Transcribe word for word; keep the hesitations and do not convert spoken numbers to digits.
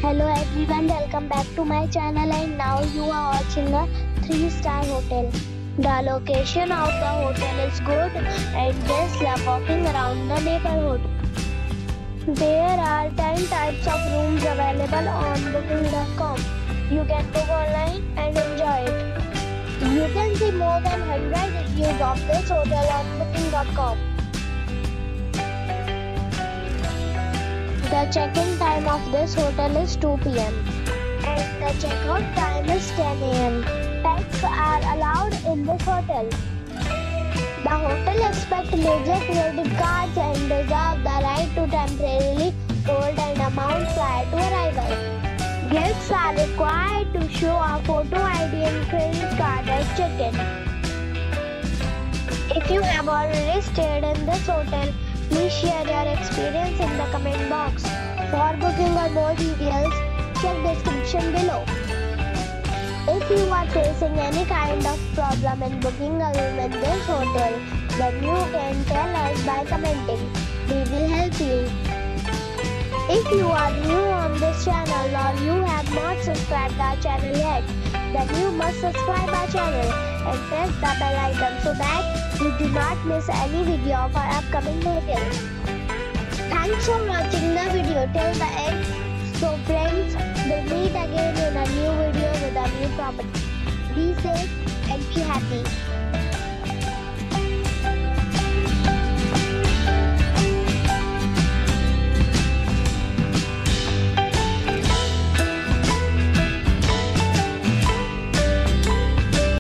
Hello everyone, welcome back to my channel, and now you are watching a three star hotel. The location of the hotel is good and guests love walking around the neighborhood. There are ten types of rooms available on booking dot com. You can book online and enjoy it. You can see more than one hundred reviews of this hotel on booking dot com. The check-in time of this hotel is two p m and the check-out time is ten a m Pets are allowed in this hotel. The hotel accepts major credit cards and reserves the right to temporarily hold an amount prior to arrival. Guests are required to show a photo I D and credit card at check-in. If you have already stayed in this hotel, please share your experience in the comment box. For booking or more details, check description below. If you are facing any kind of problem in booking a room in this hotel, then you can tell us by commenting. We will help you. If you are new on this channel or you have not subscribed our channel yet, then you must subscribe our channel and press the bell icon so that you do not miss any video of our upcoming hotels. Thanks for watching the video till the end. So friends, we'll meet again in a new video with a new property. Be safe and be happy.